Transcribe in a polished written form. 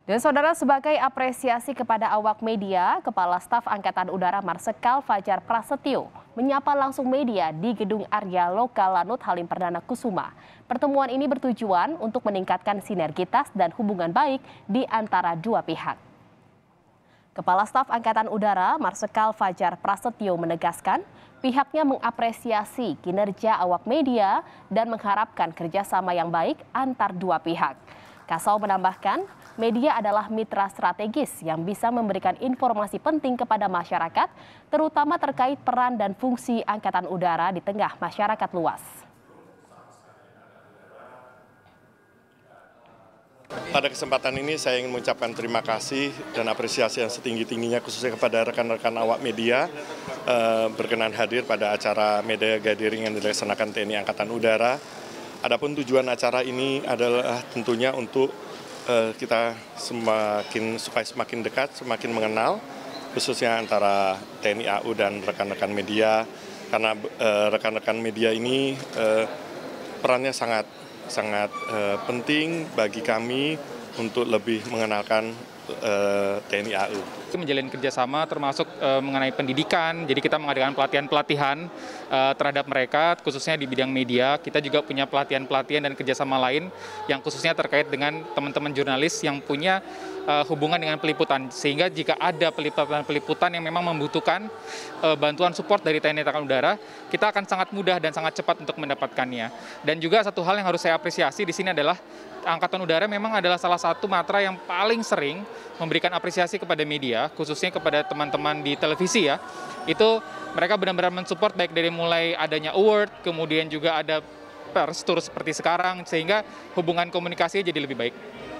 Dan saudara, sebagai apresiasi kepada awak media, Kepala Staf Angkatan Udara Marsikal Fajar Prasetyo menyapa langsung media di Gedung Arya Loka Lanut Halim Perdana Kusuma. Pertemuan ini bertujuan untuk meningkatkan sinergitas dan hubungan baik di antara dua pihak. Kepala Staf Angkatan Udara Marsikal Fajar Prasetyo menegaskan pihaknya mengapresiasi kinerja awak media dan mengharapkan kerjasama yang baik antar dua pihak. Kasau menambahkan, media adalah mitra strategis yang bisa memberikan informasi penting kepada masyarakat, terutama terkait peran dan fungsi Angkatan Udara di tengah masyarakat luas. Pada kesempatan ini saya ingin mengucapkan terima kasih dan apresiasi yang setinggi-tingginya khususnya kepada rekan-rekan awak media berkenan hadir pada acara Media Gathering yang dilaksanakan TNI Angkatan Udara. Adapun tujuan acara ini adalah tentunya untuk kita supaya semakin dekat, semakin mengenal, khususnya antara TNI AU dan rekan-rekan media, karena rekan-rekan media ini perannya sangat penting bagi kami untuk lebih mengenalkan TNI AU. Menjalin kerjasama termasuk mengenai pendidikan, jadi kita mengadakan pelatihan-pelatihan terhadap mereka, khususnya di bidang media. Kita juga punya pelatihan-pelatihan dan kerjasama lain yang khususnya terkait dengan teman-teman jurnalis yang punya hubungan dengan peliputan. Sehingga jika ada peliputan yang memang membutuhkan bantuan support dari TNI Angkatan Udara, kita akan sangat mudah dan sangat cepat untuk mendapatkannya. Dan juga satu hal yang harus saya apresiasi di sini adalah Angkatan Udara memang adalah salah satu matra yang paling sering memberikan apresiasi kepada media, khususnya kepada teman-teman di televisi ya. Itu mereka benar-benar mensupport baik dari mulai adanya award, kemudian juga ada press tour seperti sekarang, sehingga hubungan komunikasinya jadi lebih baik.